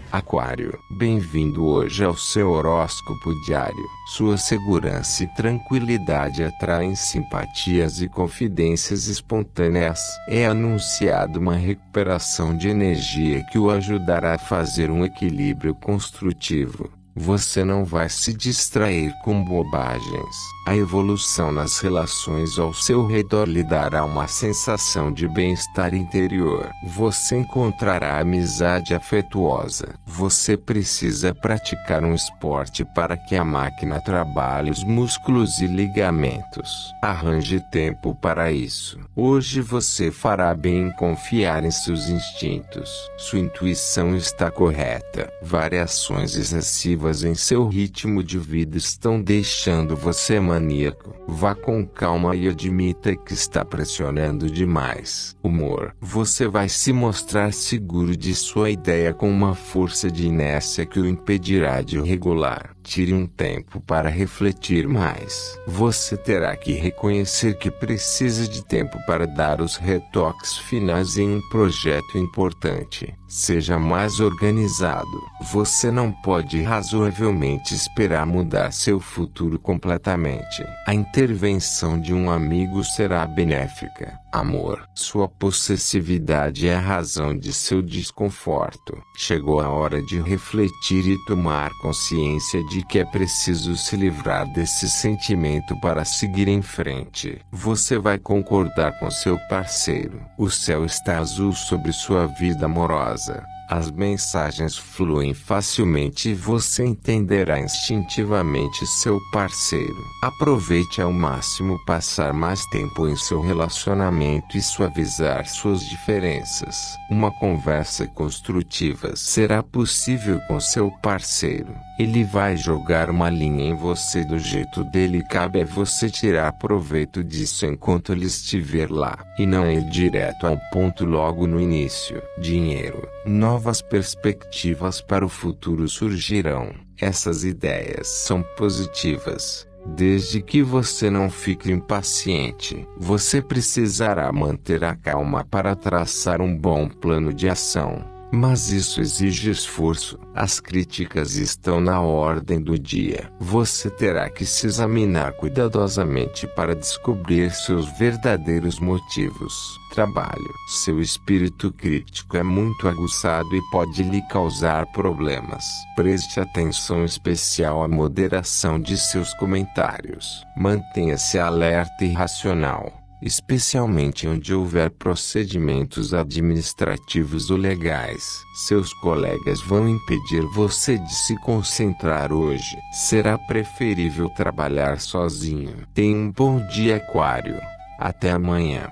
Aquário, bem-vindo hoje ao seu horóscopo diário. Sua segurança e tranquilidade atraem simpatias e confidências espontâneas. É anunciado uma recuperação de energia que o ajudará a fazer um equilíbrio construtivo. Você não vai se distrair com bobagens. A evolução nas relações ao seu redor lhe dará uma sensação de bem-estar interior. Você encontrará amizade afetuosa. Você precisa praticar um esporte para que a máquina trabalhe os músculos e ligamentos. Arranje tempo para isso. Hoje você fará bem em confiar em seus instintos. Sua intuição está correta. Variações excessivas em seu ritmo de vida estão deixando você maníaco. Vá com calma e admita que está pressionando demais. Humor. Você vai se mostrar seguro de sua ideia com uma força de inércia que o impedirá de regular. Tire um tempo para refletir mais. Você terá que reconhecer que precisa de tempo para dar os retoques finais em um projeto importante. Seja mais organizado. Você não pode razoavelmente esperar mudar seu futuro completamente. A intervenção de um amigo será benéfica. Amor. Sua possessividade é a razão de seu desconforto. Chegou a hora de refletir e tomar consciência de que é preciso se livrar desse sentimento para seguir em frente. Você vai concordar com seu parceiro. O céu está azul sobre sua vida amorosa. As mensagens fluem facilmente e você entenderá instintivamente seu parceiro. Aproveite ao máximo passar mais tempo em seu relacionamento e suavizar suas diferenças. Uma conversa construtiva será possível com seu parceiro. Ele vai jogar uma linha em você do jeito dele, cabe a você tirar proveito disso enquanto ele estiver lá. E não ir direto ao ponto logo no início. Dinheiro. Novas perspectivas para o futuro surgirão. Essas ideias são positivas. Desde que você não fique impaciente, você precisará manter a calma para traçar um bom plano de ação. Mas isso exige esforço. As críticas estão na ordem do dia. Você terá que se examinar cuidadosamente para descobrir seus verdadeiros motivos. Trabalho. Seu espírito crítico é muito aguçado e pode lhe causar problemas. Preste atenção especial à moderação de seus comentários. Mantenha-se alerta e racional, especialmente onde houver procedimentos administrativos ou legais. Seus colegas vão impedir você de se concentrar hoje. Será preferível trabalhar sozinho. Tenha um bom dia, Aquário. Até amanhã.